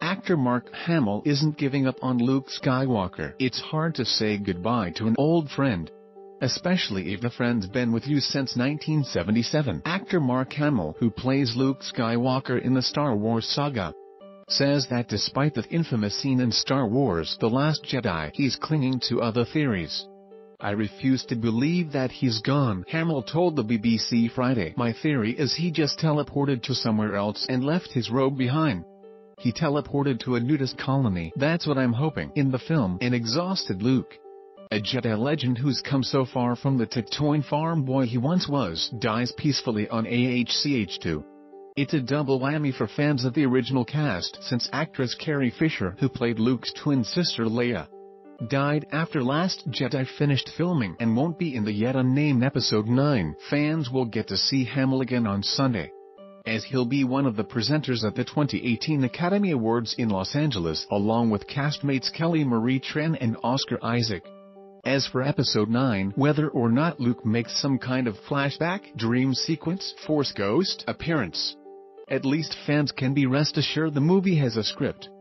Actor Mark Hamill isn't giving up on Luke Skywalker. It's hard to say goodbye to an old friend, especially if the friend's been with you since 1977. Actor Mark Hamill, who plays Luke Skywalker in the Star Wars saga, says that despite the infamous scene in Star Wars: The Last Jedi, he's clinging to other theories. "I refuse to believe that he's gone," Hamill told the BBC Friday. "My theory is he just teleported to somewhere else and left his robe behind. He teleported to a nudist colony. That's what I'm hoping." In the film, an exhausted Luke, a Jedi legend who's come so far from the Tilte farm boy he once was, dies peacefully on AHCH2. It's a double whammy for fans of the original cast, since actress Carrie Fisher, who played Luke's twin sister Leia, died after Last Jedi finished filming and won't be in the yet unnamed Episode 9. Fans will get to see Hamill again on Sunday, as he'll be one of the presenters at the 2018 Academy Awards in Los Angeles, along with castmates Kelly Marie Tran and Oscar Isaac. As for Episode 9, whether or not Luke makes some kind of flashback, dream sequence, Force ghost appearance, at least fans can be rest assured the movie has a script.